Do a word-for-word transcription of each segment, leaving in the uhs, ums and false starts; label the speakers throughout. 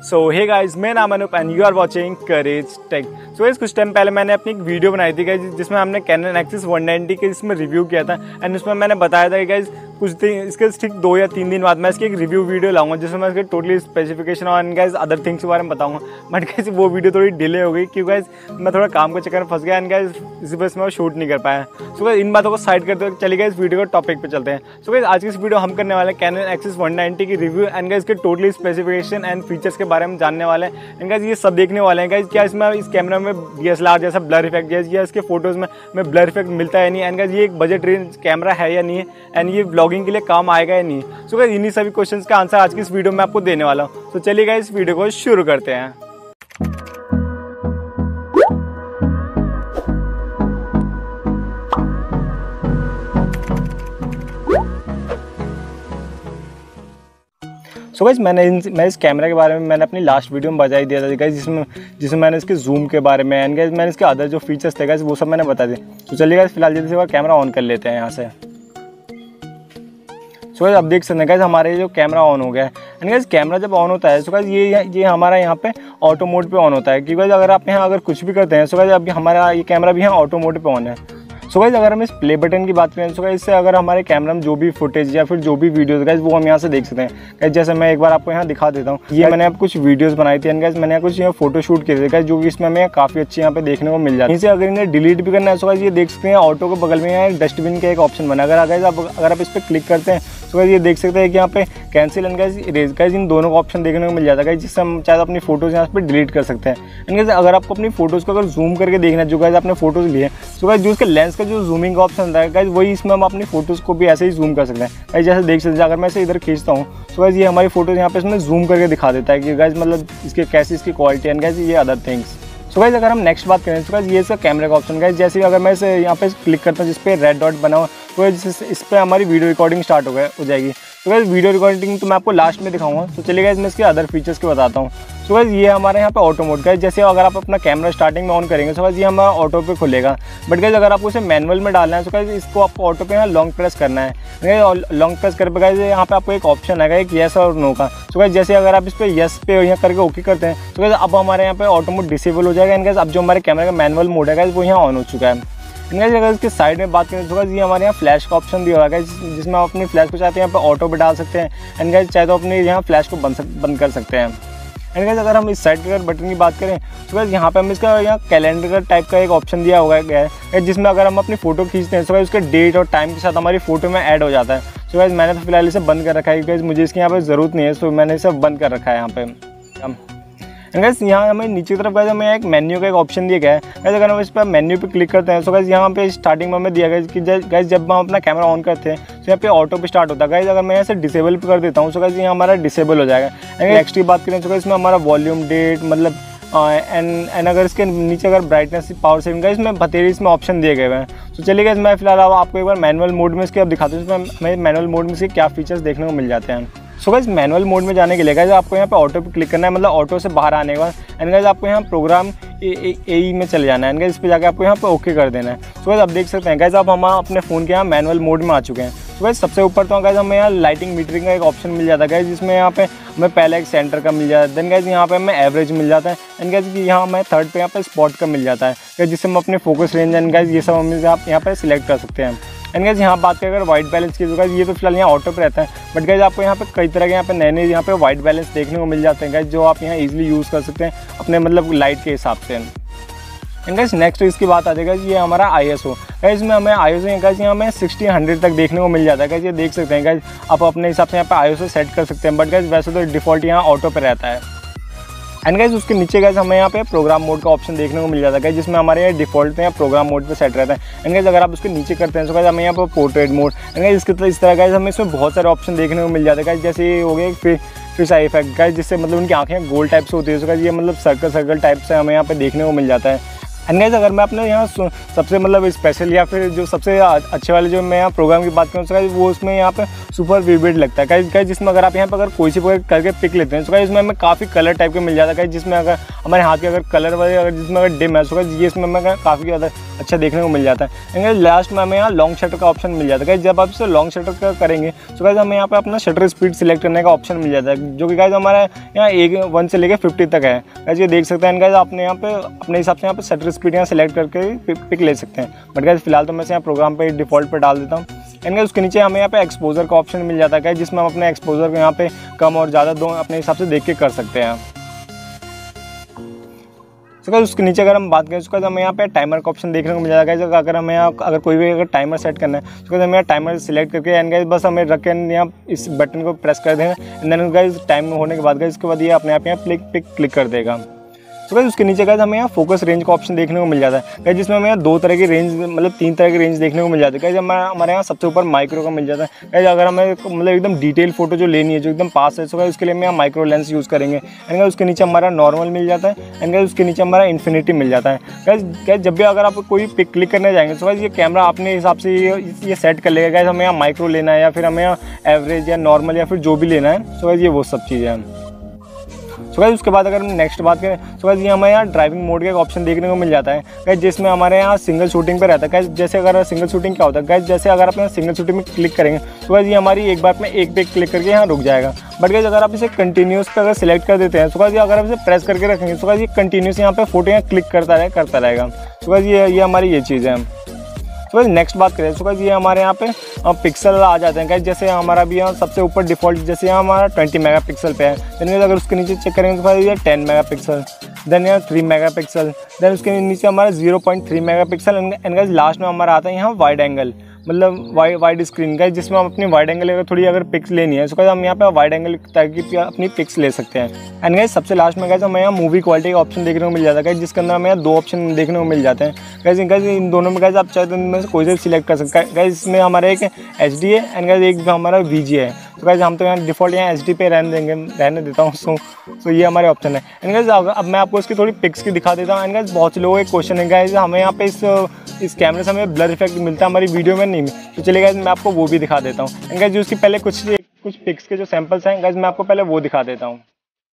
Speaker 1: सो हे guys, मेरा नाम Anoop and you are watching courage tech. So guys, कुछ टाइम पहले मैंने अपनी एक वीडियो बनाई थी गाइस, जिसमें हमने कैनन एक्सिस वन नाइंटी के इसमें रिव्यू किया था। एंड उसमें मैंने बताया था कि गाइस कुछ दिन इसके ठीक दो या तीन दिन बाद मैं इसकी एक रिव्यू वीडियो लाऊंगा, जिसमें मैं इसके टोटली स्पेसिफिकेशन और गाइस अदर थिंग्स के बारे में बताऊंगा। बट गाइस वो वीडियो थोड़ी डिले हो गई क्योंकि गाइस मैं थोड़ा काम के चक्कर में फंस गया एंड गाइस इसी वजह से मैं शूट नहीं कर पाया। सो गाइस इन बातों को साइड करते हुए चलिए गाइस वीडियो के टॉपिक पे चलते हैं। सो गाइस आज की इस वीडियो हम करने वाले हैं कैनन एक्सिस वन नाइंटी की रिव्यू एंड गाइस इसके टोटली स्पेसिफिकेशन एंड फीचर्स के बारे में जानने वाले हैं। एंड गाइस ये सब देखने वाले हैं गाइस क्या इसमें इस कैमरा में डी एस एल आर जैसा ब्लर इफेक्ट या इसके फोटोज़ में में ब्लर इफेक्ट मिलता है नहीं। एंड गाइस ये एक बजट रेंज कैमरा है या नहीं है, एंड ये व्लॉगिंग के लिए काम आएगा या नहीं। सो गाइस इन्हीं सभी क्वेश्चंस का आंसर आज की इस वीडियो में आपको देने वाला हूँ। तो चलिए गाइस इस वीडियो को शुरू करते हैं। सो so गाइस मैंने इन मैं इस कैमरा के बारे में मैंने अपनी लास्ट वीडियो में बता ही दिया था गाइस, जिसमें जिसमें मैंने इसके जूम के बारे में एंड गाइस मैंने इसके अदर जो फीचर्स थे गाइस वो सब मैंने बता दिए। तो चलिए गाइस फिलहाल जल्दी से कैमरा ऑन कर लेते हैं यहाँ से। सो so गाइस अब देख सकते हैं गाइस हमारे जो कैमरा ऑन हो गया है। एंड गाइस कैमरा जब ऑन होता है सो गाइस ये ये हमारा यहाँ पे ऑटो मोड पे ऑन होता है, क्योंकि अगर आप यहाँ अगर कुछ भी करते हैं सो गाइस अभी हमारा ये कैमरा भी यहाँ ऑटो मोड पे ऑन है। सो गाइस अगर हम इस प्ले बटन की बात करें तो गाइस इससे अगर हमारे कैमरा में जो भी फुटेज या फिर जो भी वीडियोस गाइस वो हम यहाँ से देख सकते हैं। गाइस जैसे मैं एक बार आपको यहाँ दिखा देता हूँ, ये मैंने अब कुछ वीडियोस बनाई थी एंड गाइस मैंने कुछ यहाँ फोटो शूट किए थे गाइस, जो कि इसमें हमें काफ़ी अच्छे यहाँ पे देखने को मिल जाता है। इसे अगर इन्हें डिलीट भी करना है सो गाइस ये देख सकते हैं ऑटो के बगल में यहाँ एक डस्टबिन का एक ऑप्शन बना। अगर गाइस आप अगर आप इस पर क्लिक करते हैं तो गाइस ये देख सकते हैं कि यहाँ पे cancel and guys erase guys इन दोनों का ऑप्शन देखने को मिल जाता है गाइस, जिससे हम चाहे अपनी फोटोज़ यहाँ पे डिलीट कर सकते हैं। एंड गाइस अगर आपको अपनी फोटोज़ को अगर जूम करके देखना है जो गाइस आपने फोटोज़ लिए तो गाइस जो उसके लेंस का जो जूमिंग का ऑप्शन होता है गाइस वही इसमें हम अपनी फोटोज़ को भी ऐसे ही जूम कर सकते हैं। गाइस जैसे देख सकते हैं अगर मैं इसे इधर खींचता हूँ तो गाइस ये हमारी फोटोज़ यहाँ पे इसमें जूम करके दिखा देता है कि गाइस मतलब इसके कैसी इसकी क्वालिटी एंड गाइस ये अदर थिंग्स। सो गाइस अगर हम नेक्स्ट बात करें तो गाइस ये इसका कैमरे का ऑप्शन गाइस, जैसे अगर मैं इसे यहाँ पे क्लिक करता हूँ जिस पे रेड डॉट बना हुआ तो इस पर हमारी वीडियो रिकॉर्डिंग स्टार्ट हो गया हो जाएगी। तो गाइस वीडियो रिकॉर्डिंग तो मैं आपको लास्ट में दिखाऊंगा। तो चलिए गाइस मैं इसके अदर फीचर्स के बताता हूँ। सो गाइस ये हमारे यहाँ पे ऑटो मोड गाइस, जैसे अगर आप अपना कैमरा स्टार्टिंग में ऑन करेंगे तो गाइस ये हमारा ऑटो पे खुलेगा। बट गाइस अगर आपको इसे मैनुअल में डालना है तो गाइस इसको आपको ऑटो पे यहाँ लॉन्ग प्रेस करना है। लॉन्ग प्रेस कर पे गाइस यहाँ पे आपको एक ऑप्शन है एक येस और नो का। सो गाइस जैसे अगर आप इस पर येस पे यहाँ करके ओके करते हैं तो गाइस अब हमारे यहाँ पे ऑटो मोड डिसेबल हो जाएगा। एंड गाइस अब जो हमारे कैमरे का मैनुअल मोड है गाइस वो यहाँ ऑन हो चुका है। गाइस अगर इसके साइड में बात करें तो गाइस ये हमारे यहाँ फ्लैश का ऑप्शन दिया हुआ है जिसमें आप अपनी फ्लैश को चाहते हैं यहाँ पे ऑटो पे डाल सकते हैं। एंड गाइस चाहे तो अपने यहाँ फ्लैश को बंद बंद कर सकते हैं। एंड गाइस अगर हम इस साइड के बटन की बात करें तो गाइस यहाँ पे हम इसका यहाँ कैलेंडर का टाइप का एक ऑप्शन दिया हुआ है जिसमें अगर हम अपनी फोटो खींचते हैं तो गाइस उसके डेट और टाइम के साथ हमारी फोटो में ऐड हो जाता है। सो गाइस मैंने तो फिलहाल इसे बंद कर रखा है क्योंकि मुझे इसकी यहाँ पर ज़रूरत नहीं है, सो मैंने इसे बंद कर रखा है यहाँ पे। गाइस यहाँ हमें नीचे की तरफ गाइस हमें एक मेन्यू का एक ऑप्शन दिया गया है। गाइस अगर हम इस पर मेन्यू पे क्लिक करते हैं तो गाइस यहाँ पे स्टार्टिंग में हमें दिया गया कि गाइस जब हम अपना कैमरा ऑन करते हैं तो यहाँ पे ऑटो पे स्टार्ट होता है। गाइस अगर मैं यहाँ से डिसेबल पे कर देता हूँ तो गाइस यहाँ हमारा डिसेबल हो जाएगा। नेक्स्ट की बात करें तो गाइस इसमें हमारा वॉल्यूम डेट मतलब एंड एंड अगर इसके नीचे अगर ब्राइटनेस पावर सेविंग गाइस इसमें बतेरी इसमें ऑप्शन दिए गए हैं। तो चलिए गाइस मैं फिलहाल आपको एक बार मैनुअल मोड में इसके अब दिखाता हूँ इसमें हमें मैनुअल मोड में इसके क्या फीचर्स देखने को मिल जाते हैं। सो गाइस मैनुअल मोड में जाने के लिए गाइस आपको यहाँ पे ऑटो पे क्लिक करना है, मतलब ऑटो से बाहर आने के बाद एंड गाइस आपको यहाँ प्रोग्राम ए ई में चले जाना है। एंड गाइस इस पे जाकर आपको यहाँ पे ओके कर देना है। सो गाइस आप देख सकते हैं गाइस आप हम अपने फ़ोन के यहाँ मैनुअल मोड में आ चुके हैं। तो गाइस सबसे ऊपर तो गाइस हमें यहाँ लाइटिंग मीटरिंग का एक ऑप्शन मिल जाता है गाइस, जिसमें यहाँ पे हमें पहले एक सेंटर का मिल जाता है, देन गाइस यहाँ पे हमें एवरेज मिल जाता है एंड गाइस यहाँ हमें थर्ड पे यहाँ पे स्पॉट का मिल जाता है जिससे हम अपने फोकस रेंज एंड गाइस ये सब हम आप यहाँ पे सिलेक्ट कर सकते हैं। एंड गाइस यहाँ बात करें अगर वाइट बैलेंस की तो गाइस ये तो फिलहाल यहाँ ऑटो पे रहता है, बट गाइस आपको यहाँ पे कई तरह के यहाँ पे नए नए यहाँ पे वाइट बैलेंस देखने को मिल जाते हैं गाइस, जो आप यहाँ इजीली यूज़ कर सकते हैं अपने मतलब लाइट के हिसाब से। एंड गाइस नेक्स्ट इसकी बात आ जाएगा ये हमारा आई एस ओ गाइस में हमें आई एस ओ गाइस यहाँ हमें सिक्सटी हंड्रेड तक देखने को मिल जाता है गाइस, ये देख सकते हैं गाइस आप अपने हिसाब से यहाँ पे आई एस ओ सेट कर सकते हैं। बट गाइस वैसे तो डिफ़ॉल्ट यहाँ ऑटो पे रहता है। एंड गाइस उसके नीचे गाइस हमें यहाँ पे प्रोग्राम मोड का ऑप्शन देखने को मिल जाता है जिसमें हमारे यहाँ डिफ़ॉल्ट में प्रोग्राम मोड पे सेट रहता है। एंड गाइस अगर आप उसके नीचे करते हैं तो गाइस हमें यहाँ पर पोर्ट्रेट मोड एंड गाइस इसके इस तरह गाइस हमें इसमें बहुत सारे ऑप्शन देखने को मिल जाते हैं गाइस, जैसे हो गए फिर फिश आई इफेक्ट गाइस जिससे मतलब उनकी आँखें गोल टाइप से होती है। तो गाइस ये मतलब सर्कल सर्कल टाइप से हमें यहाँ पे देखने को मिल जाता है। एंड गाइस अगर मैं अपने यहाँ सबसे मतलब स्पेशल या फिर जो सबसे अच्छे वाले जो मैं यहाँ प्रोग्राम की बात करूँ, तो वो उसमें यहाँ पे सुपर विविड लगता है गाइस। गाइस जिसमें अगर आप यहाँ पर अगर कोई सी करके पिक लेते हैं तो गाइस इसमें हमें काफ़ी कलर टाइप के मिल जाता है गाइस, जिसमें अगर हमारे हाथ के अगर कलर वाले अगर जिसमें अगर डिम है तो गाइस ये इसमें हमें काफ़ी ज़्यादा अच्छा देखने को मिल जाता है। एंड लास्ट में हमें यहाँ लॉन्ग शटर का ऑप्शन मिल जाता है गाइस। जब आप इसे लॉन्ग शटर का करेंगे तो गाइस हमें यहाँ पे अपना शटर स्पीड सिलेक्ट करने का ऑप्शन मिल जाता है, जो कि गाइस हमारा यहाँ एक वन से लेकर फिफ्टी तक है गाइस। ये देख सकते हैं गाइस, आपने यहाँ पे अपने हिसाब से यहाँ पे शटर स्पीड यहाँ सेलेक्ट करके पिक ले सकते हैं। बट गाइस फिलहाल तो मैं यहाँ प्रोग्राम पे डिफ़ॉल्ट पे डाल देता हूँ। एंड गाइस उसके नीचे हमें यहाँ पे एक्सपोजर का ऑप्शन मिल जाता है, जिसमें हम अपने एक्सपोजर को यहाँ पे कम और ज़्यादा दो अपने हिसाब से देख के कर सकते हैं। तो गाइस उसके नीचे अगर हम बात करें उसका हमें यहाँ पे टाइमर का ऑप्शन देखने को मिल जाएगा गाइस। अगर हमें यहाँ अगर कोई भी अगर टाइमर सेट करना है तो गाइस हमें यहाँ टाइमर सिलेक्ट करके एंड गाइस बस हमें रख के यहाँ इस बटन को प्रेस कर देना। एंड देन गाइस टाइम होने के बाद गाइस उसके बाद ये अपने आप यहाँ क्लिक पिक क्लिक कर देगा। तो गाइस उसके नीचे गाइस हमें यहाँ फोकस रेंज का ऑप्शन देखने को मिल जाता है गाइस, जिसमें हमें यहाँ दो तरह की रेंज मतलब तीन तरह की रेंज देखने को मिल जाती है गाइस। हमारे हमारे यहाँ सबसे ऊपर माइक्रो का मिल जाता है गाइस। अगर हमें मतलब एकदम डिटेल फोटो जो लेनी है जो एकदम पास है तो गाइस उसके लिए हम यहाँ माइक्रो लेंस यूज़ करेंगे। एंड गाइस उसके नीचे हमारा नॉर्मल मिल जाता है। एंड गाइस उसके नीचे हमारा इन्फिनिटी मिल जाता है गाइस। गाइस जब भी अगर आप कोई पिक क्लिक करने जाएंगे तो गाइस ये कैमरा अपने हिसाब से ये ये सेट कर लेगा गाइस, हमें यहाँ माइक्रो लेना है या फिर हमें यहाँ एवरेज या नॉर्मल या फिर जो भी लेना है। तो गाइस ये वो सब चीज़ें हैं। सो गाइस उसके बाद अगर हम नेक्स्ट बात करें तो गाइस ये हमें यहाँ ड्राइविंग मोड का एक ऑप्शन देखने को मिल जाता है गाइस, जिसमें हमारे यहाँ सिंगल शूटिंग पे रहता है गाइस। जैसे अगर सिंगल शूटिंग क्या होता है गाइस, जैसे अगर आप यहाँ सिंगल शूटिंग में क्लिक करेंगे तो गाइस ये हमारी एक बार में एक पे क्लिक करके यहाँ रुक जाएगा। बट गाइस अगर आप इसे कंटिन्यूस पे अगर सिलेक्ट कर देते हैं तो गाइस अगर आप इसे प्रेस करके रखेंगे तो गाइस ये कंटिन्यूस यहाँ पे फोटो यहाँ क्लिक करता रहे करता रहेगा। तो गाइस ये ये हमारी ये चीज़ है। तो गाइस नेक्स्ट बात करें तो गाइस ये हमारे यहाँ पे पिक्सल आ जाते हैं गाइस। जैसे हमारा भी यहाँ सबसे ऊपर डिफ़ॉल्ट जैसे यहाँ हमारा ट्वेंटी मेगा पिक्सल पे है, देन अगर उसके नीचे चेक करेंगे तो गाइस ये टेन मेगा पिक्सल, देन यहाँ थ्री मेगा पिक्सल, देन उसके नीचे हमारा zero point three mega pixel. And guys last में हमारा आता है यहाँ वाइड एंगल मतलब वाइड वाइड स्क्रीन गाइस, जिसमें हम अपनी वाइड एंगल अगर थोड़ी अगर पिक्स लेनी है तो गाइस हम यहाँ पे वाइड एंगल ताकि अपनी पिक्स ले सकते हैं। एंड गाइस सबसे लास्ट में गाइस हमें यहाँ मूवी क्वालिटी का ऑप्शन देखने को मिल जाता है गाइस, जिसके अंदर हमें यहाँ दो ऑप्शन देखने को मिल जाते हैं गाइस। गाइस इन दोनों में गाइस आप चाहे तो इनमें से कोई से सिलेक्ट कर सकते हैं गाइस। इसमें हमारा एक एच डी है एंड गाइस एक हमारा वी जी है। तो गाइस हम तो यहाँ डिफ़ॉल्ट यहाँ एच डी पे रहने देंगे रहने देता हूँ। सो सो ये हमारे ऑप्शन है। एंड गाइस अब मैं आपको इसकी थोड़ी पिक्स की दिखा देता हूँ। एंड गाइस बहुत से लोगों के क्वेश्चन है गाइस हमें यहाँ पे इस इस कैमरे से हमें ब्लर इफेक्ट मिलता है हमारी वीडियो में नहीं, तो चलिए गाइस मैं आपको वो भी दिखा देता हूँ। एंड गाइस जो उसकी पहले कुछ कुछ पिक्स के जो सैंपल्स हैं गाइस मैं आपको पहले वो दिखा देता हूँ।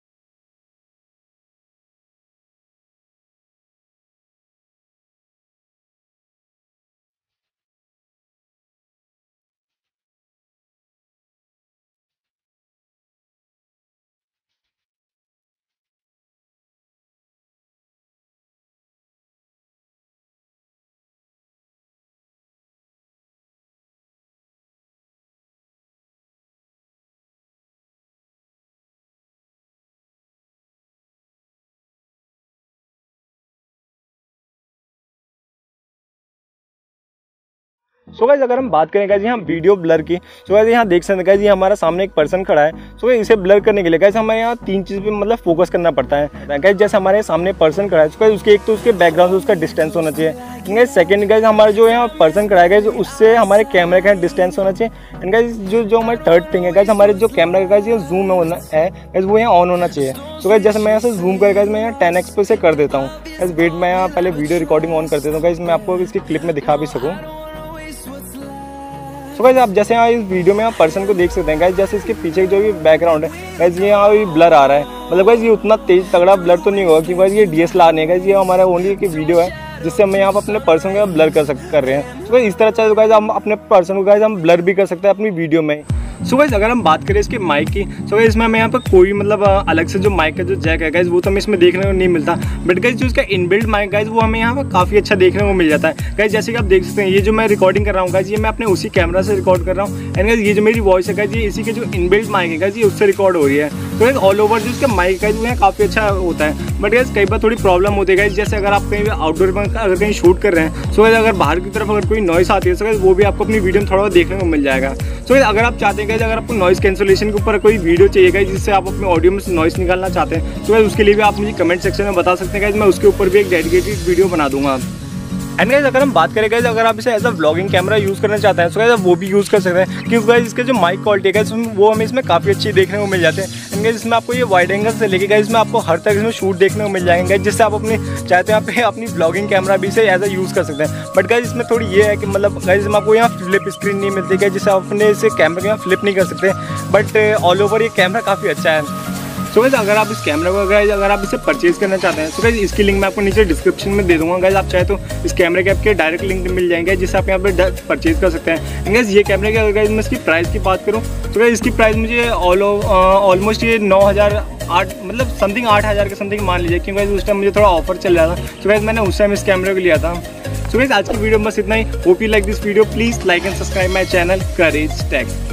Speaker 1: सो गाइस अगर हम बात करें गाइस यहाँ वीडियो ब्लर की, सो गाइस यहाँ देख सकते हैं गाइस ये हमारा सामने एक पर्सन खड़ा है। सो गाइस इसे ब्लर करने के लिए गाइस हमें यहाँ तीन चीज़ पे मतलब फोकस करना पड़ता है गाइस। जैसे हमारे सामने पर्सन खड़ा है तो गाइस उसके एक तो उसके बैकग्राउंड से उसका डिस्टेंस होना चाहिए। गाइस सेकंड गाइस हमारा जो यहाँ पर्सन खड़ा है गाइस उससे हमारे कैमरे का डिस्टेंस होना चाहिए। एंड गाइस जो जो हमारी थर्ड थिंग है गाइस हमारे जो कैमरा का गाइस ये जूम होना है गाइस वो यहाँ ऑन होना चाहिए। सो गाइस जैसे मैं यहाँ से जूम कर गाइस मैं यहाँ टेन एक्स पे से कर देता हूँ गाइस। वेट मैं यहाँ पहले वीडियो रिकॉर्डिंग ऑन कर देता हूँ गाइस, मैं आपको इसकी क्लिप में दिखा भी सकूँ। तो गाइस आप जैसे यहाँ इस वीडियो में आप पर्सन को देख सकते हैं गाइस, जैसे इसके पीछे जो भी बैकग्राउंड है गाइस ये यहाँ भी ब्लर आ रहा है। मतलब गाइस ये उतना तेज तगड़ा ब्लर तो नहीं होगा क्योंकि गाइस ये डी एस एल आर नहीं है गाइस, ये हमारा ओनली एक वीडियो है जिससे हम यहाँ पर अपने पर्सन को ब्लर कर सक कर रहे हैं। तो गाइस इस तरह चाहे तो गाइस हम अपने पर्सन को गाइस हम ब्लर भी कर सकते हैं अपनी वीडियो में। सो गाइस अगर हम बात करें इसके माइक की, सो गाइस इसमें हमें यहाँ पर कोई मतलब अलग से जो माइक का जो जैक है गाइस वो तो हमें इसमें देखने को नहीं मिलता। बट गाइस जो इसका इनबिल्ट माइक गाइस वो हमें यहाँ पर काफ़ी अच्छा देखने को मिल जाता है गाइस। जैसे कि आप देख सकते हैं ये जो मैं रिकॉर्डिंग कर रहा हूँ गाइस ये मैं अपने उसी कैमरा से रिकॉर्ड कर रहा हूँ। एंड गाइस ये जो मेरी वॉइस है गाइस ये इसी के जो इनबिल्ट माइक है गाइस ये उससे रिकॉर्ड हो रही है। तो गाइस ऑल ओवर जो इसका माइक गाइस वो यहाँ काफ़ी अच्छा होता है। बट गाइस कई बार थोड़ी प्रॉब्लम होती है गाइस, जैसे अगर आप कहीं आउटडोर में अगर कहीं शूट कर रहे हैं सो गाइस अगर बाहर की तरफ अगर कोई नॉइस आती है तो गाइस वो भी आपको अपनी वीडियो में थोड़ा देखने को मिल जाएगा। सो गाइस अगर आप चाहते हैं गाइस अगर आपको नॉइस कैंसलेशन के ऊपर कोई वीडियो चाहिए गाइस जिससे आप अपने ऑडियो में से नॉइस निकालना चाहते हैं तो गाइस उसके लिए भी आप मुझे कमेंट सेक्शन में बता सकते हैं गाइस, मैं उसके ऊपर भी एक डेडिकेटेड वीडियो बना दूंगा। एंड गाइस अगर हम बात करें गाइस, अगर आप इसे as a vlogging camera use करना चाहते हैं तो गाइस वो भी यूज़ कर सकते हैं, क्योंकि गाइस इसके जो माइक क्वालिटी है वो हमें इसमें काफ़ी अच्छी देखने को मिल जाते हैं। एंड गाइस इसमें आपको ये वाइड एंगल से लेके गाइस इसमें आपको हर तरह इसमें शूट देखने को मिल जाएंगे, जिससे आप अपनी चाहते हैं आप अपनी व्लॉगिंग कैमरा भी इसे एज अ यूज़ कर सकते हैं। बट गाइस इसमें थोड़ी ये है कि मतलब गाइस इसमें आपको यहाँ फ्लिप स्क्रीन नहीं मिलती है, जिससे आप अपने इसे कैमरे को यहाँ फ्लिप नहीं कर सकते, बट ऑल ओवर ये कैमरा काफ़ी अच्छा है। सो गाइस अगर आप इस कैमरा को गाइस अगर आप इसे परचेज करना चाहते हैं तो गाइस इसकी लिंक मैं आपको नीचे डिस्क्रिप्शन में दे दूंगा। गाइस आप चाहे तो इस कैमरे के आपके डायरेक्ट लिंक मिल जाएंगे, जिससे आप यहाँ पे परचेज कर सकते हैं। एंड गाइस ये कैमरे की अगर मैं इसकी प्राइस की बात करूँ तो गाइस इसकी प्राइस मुझे ऑल ऑलमोस्ट ये नौ हज़ार आठ मतलब समथिंग आठ हज़ार के समथिंग मान लीजिए, क्योंकि गाइस उस टाइम मुझे थोड़ा ऑफर चल रहा था, तो गाइस मैंने उस टाइम इस कैमरे को लिया था। सो गाइस आज की वीडियो में बस इतना ही। Hope you like this video, please like and subscribe my channel courage take.